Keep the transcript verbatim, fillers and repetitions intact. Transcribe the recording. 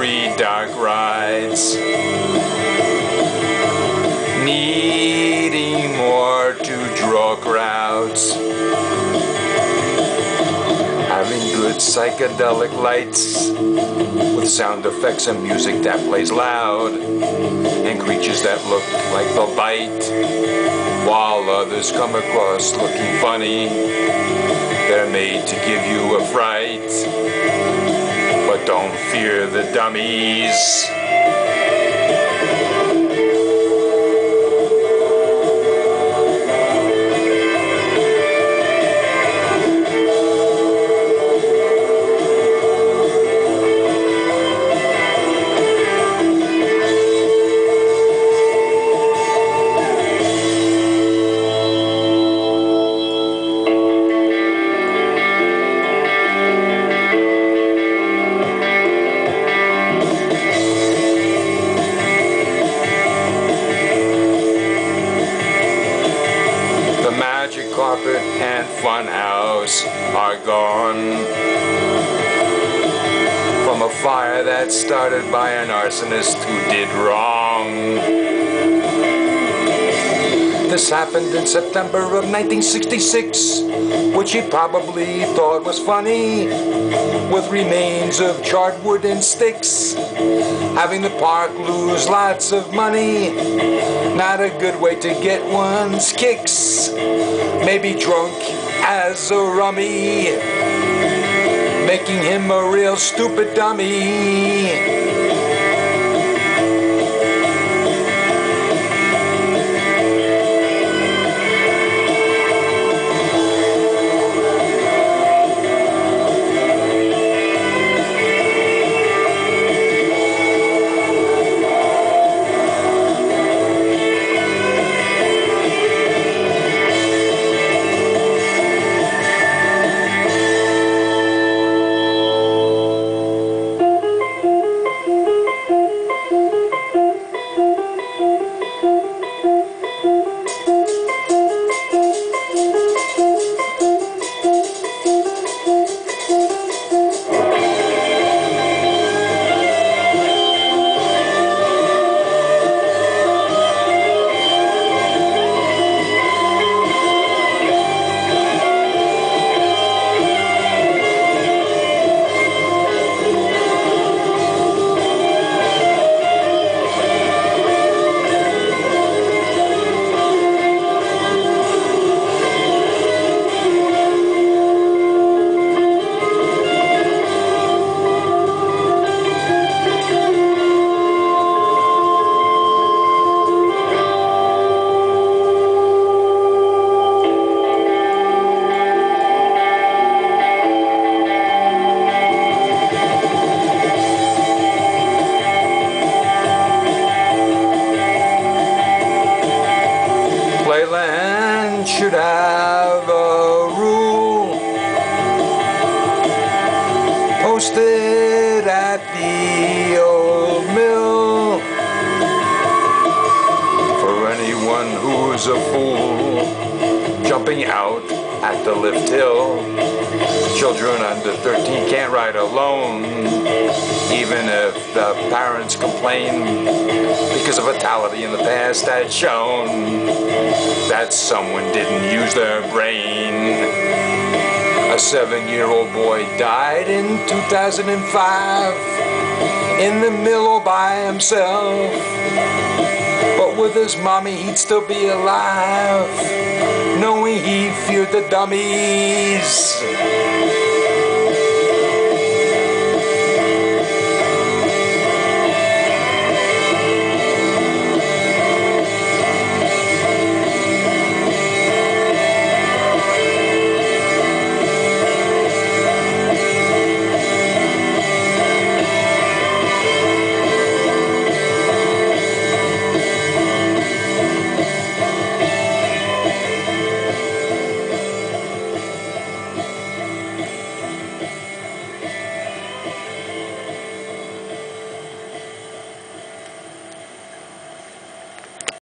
free dark rides, needing more to draw crowds, having good psychedelic lights with sound effects and music that plays loud, and creatures that look like they'll bite, while others come across looking funny. They're made to give you a fright, but don't fear the dummies. Carpet and funhouse are gone from a fire that started by an arsonist who did wrong. This happened in September of nineteen sixty-six, which he probably thought was funny, with remains of charred wood and sticks, having the park lose lots of money. Not a good way to get one's kicks. Maybe drunk as a rummy, making him a real stupid dummy. Playland should have a rule posted at the old mill for anyone who's a fool jumping out at the lift hill. Children under thirteen can't ride alone, even if the parents complain, because a fatality in the past had shown that someone didn't use their brain. A seven-year-old boy died in two thousand five in the mill all by himself, but with his mommy he'd still be alive, knowing he feared the dummies.